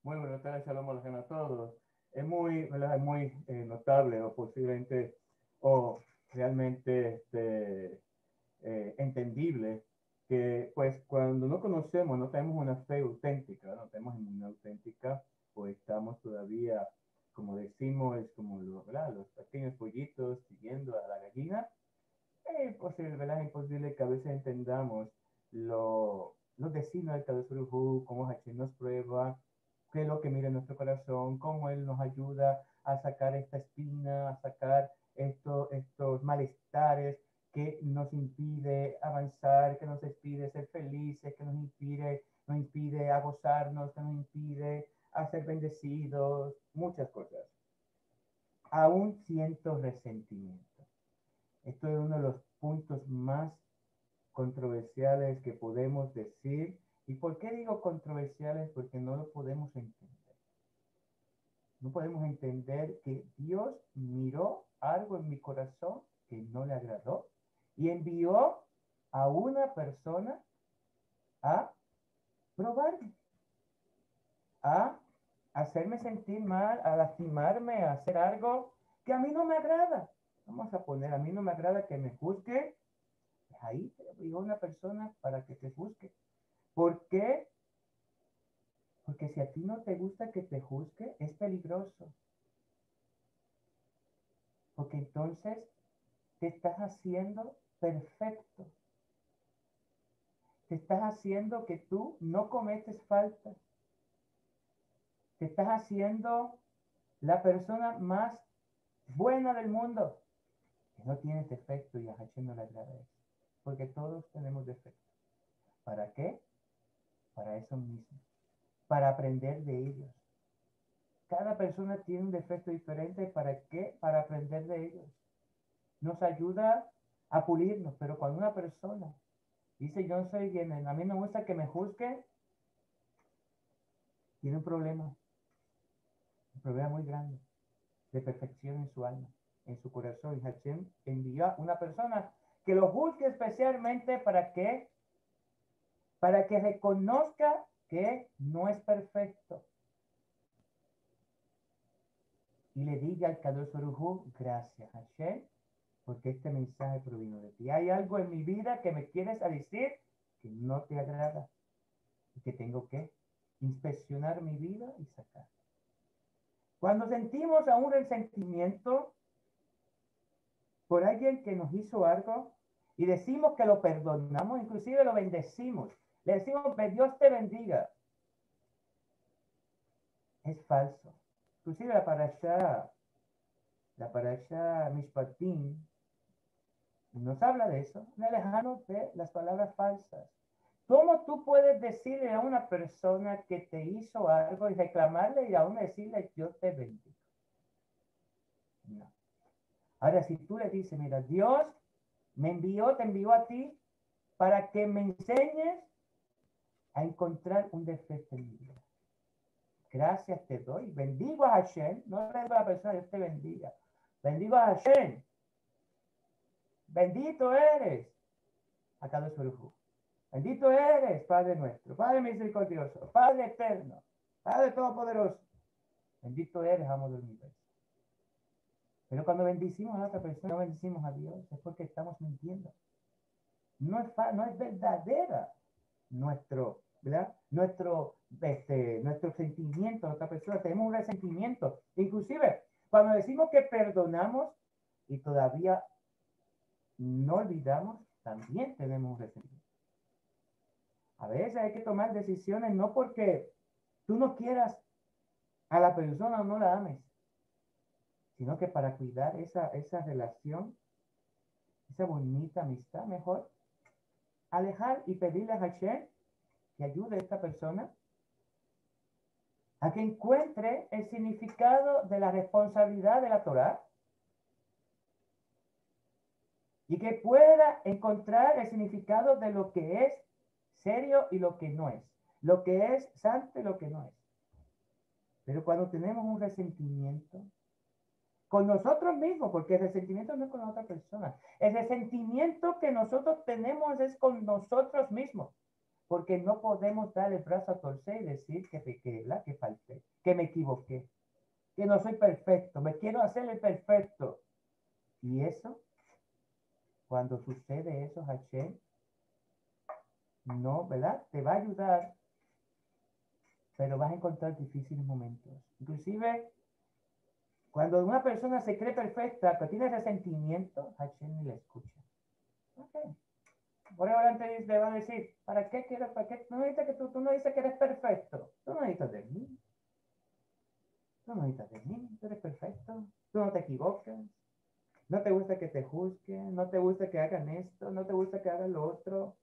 Muy buenas tardes, Shalom Alejem a todos. Es muy, ¿verdad? Es muy notable o posiblemente o realmente entendible que pues cuando no conocemos, no tenemos una fe auténtica, no tenemos una auténtica, pues estamos todavía, como decimos, es como ¿verdad? Los pequeños pollitos siguiendo a la gallina. Posible, ¿verdad? Es imposible que a veces entendamos los destinos del Kadosh Baruj Hu, cómo Hashem nos prueba, qué es lo que mira en nuestro corazón, cómo Él nos ayuda a sacar esta espina, a sacar estos malestares que nos impide avanzar, que nos impide ser felices, que nos impide a gozarnos, que nos impide a ser bendecidos, muchas cosas. Aún siento resentimiento. Esto es uno de los puntos más controversiales que podemos decir. ¿Y por qué digo controversiales? Porque no lo podemos entender. No podemos entender que Dios miró algo en mi corazón que no le agradó y envió a una persona a probarme, a hacerme sentir mal, a lastimarme, a hacer algo que a mí no me agrada. Vamos a poner, a mí no me agrada que me juzgue. Ahí te envió una persona para que te juzgue. ¿Por qué? Porque si a ti no te gusta que te juzgue, es peligroso. Porque entonces te estás haciendo perfecto. Te estás haciendo que tú no cometes faltas. Te estás haciendo la persona más buena del mundo. Que no tienes defecto y a Hashem no le agrada eso. Porque todos tenemos defectos. ¿Para qué? Para eso mismo. Para aprender de ellos. Cada persona tiene un defecto diferente. ¿Para qué? Para aprender de ellos. Nos ayuda a pulirnos, pero cuando una persona dice yo no soy bien, a mí me gusta que me juzguen, tiene un problema muy grande de perfección en su alma, en su corazón. Y Hashem envió a una persona que lo juzgue especialmente para que reconozca que no es perfecto y le diga al Kadosh Baruj Hu, gracias Hashem, porque este mensaje provino de ti. Hay algo en mi vida que me quieres decir que no te agrada y que tengo que inspeccionar mi vida y sacar. Cuando sentimos a un resentimiento por alguien que nos hizo algo y decimos que lo perdonamos, inclusive lo bendecimos, le decimos que Dios te bendiga, es falso. Inclusive la parasha Mishpatim nos habla de eso, de alejarnos de las palabras falsas. ¿Cómo tú puedes decirle a una persona que te hizo algo y reclamarle y aún decirle Dios te bendiga? No. Ahora, si tú le dices, mira, Dios te envió a ti para que me enseñes a encontrar un defecto en mi vida. Gracias te doy. Bendigo a Hashem. No le digo a la persona, Dios te bendiga. Bendigo a Hashem. Bendito eres. A Kadosh Baruj Hu. Bendito eres, Padre nuestro, Padre misericordioso, Padre eterno, Padre todopoderoso. Bendito eres, amo del universo. Pero cuando bendicimos a la otra persona, no bendicimos a Dios, es porque estamos mintiendo. No es verdadera ¿verdad? Nuestro sentimiento a otra persona. Tenemos un resentimiento. Inclusive, cuando decimos que perdonamos y todavía no olvidamos, también tenemos un resentimiento. A veces hay que tomar decisiones no porque tú no quieras a la persona o no la ames, sino que para cuidar esa relación, esa bonita amistad, mejor alejar y pedirle a Hashem que ayude a esta persona a que encuentre el significado de la responsabilidad de la Torah y que pueda encontrar el significado de lo que es serio y lo que no es, lo que es santo y lo que no es. Pero cuando tenemos un resentimiento con nosotros mismos, porque el resentimiento no es con otra persona, el resentimiento que nosotros tenemos es con nosotros mismos, porque no podemos dar el brazo a torcer y decir que pequé, que falté, que me equivoqué, que no soy perfecto, me quiero hacer el perfecto. Y eso, cuando sucede eso, Hashem, no, ¿verdad? Te va a ayudar, pero vas a encontrar difíciles momentos. Inclusive, cuando una persona se cree perfecta, pero tiene resentimiento, Hashem ni le escucha. Okay. Por ahora te va a decir, ¿para qué quieres? ¿Para qué? No dices que tú no dices que eres perfecto. Tú no necesitas de mí. Tú no necesitas de mí. Tú eres perfecto. Tú no te equivocas. No te gusta que te juzguen. No te gusta que hagan esto. No te gusta que hagan lo otro.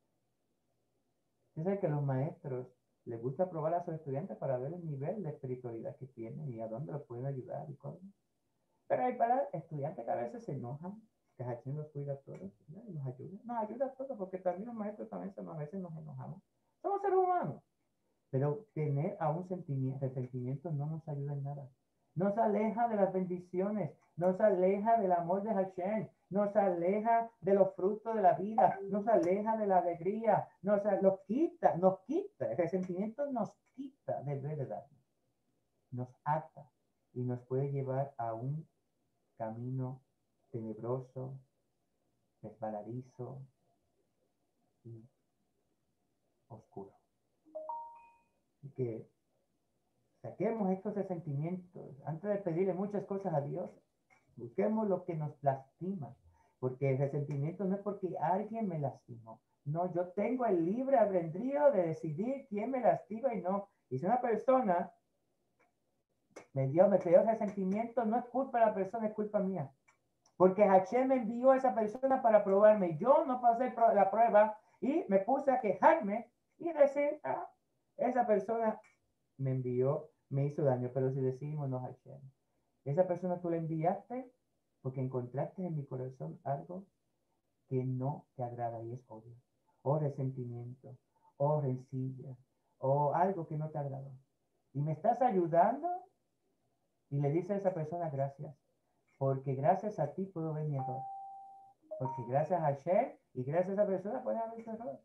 Es que los maestros les gusta probar a sus estudiantes para ver el nivel de espiritualidad que tienen y a dónde los pueden ayudar y cosas. Pero hay para estudiantes que a veces se enojan, que Hachín los cuida a todos, ¿no? Y nos ayuda a todos, porque también los maestros también a veces nos enojamos. Somos seres humanos. Pero tener aún resentimientos no nos ayuda en nada. Nos aleja de las bendiciones, nos aleja del amor de Hashem, nos aleja de los frutos de la vida, nos aleja de la alegría, nos quita. El resentimiento nos quita de verdad, nos ata y nos puede llevar a un camino tenebroso, resbaladizo y oscuro. Y que saquemos estos resentimientos antes de pedirle muchas cosas a Dios. Busquemos lo que nos lastima, porque el resentimiento no es porque alguien me lastimó. No, yo tengo el libre albedrío de decidir quién me lastima y no. Y si una persona me creó resentimiento, no es culpa de la persona, es culpa mía. Porque Hashem me envió a esa persona para probarme. Yo no pasé la prueba y me puse a quejarme y decir, esa persona me envió, me hizo daño. Pero si decimos, no, Hashem, esa persona tú la enviaste porque encontraste en mi corazón algo que no te agrada y es odio, o resentimiento, o rencilla, o algo que no te agradó. Y me estás ayudando y le dice a esa persona gracias, porque gracias a ti puedo ver mi error. Porque gracias a Hashem y gracias a esa persona puede haber su error.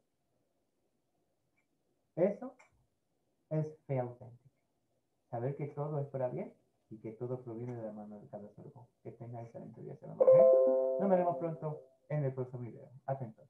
Eso es fe auténtica. Saber que todo es para bien y que todo proviene de la mano de cada ser humano. Que tenga excelente día. Nos veremos pronto en el próximo video. Atentos.